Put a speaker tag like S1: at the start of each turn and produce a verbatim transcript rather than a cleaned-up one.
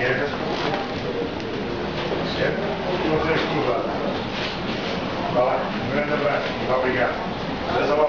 S1: guerras. Certo? E vocês tudo lá. Vá lá, um grande abraço. Obrigado.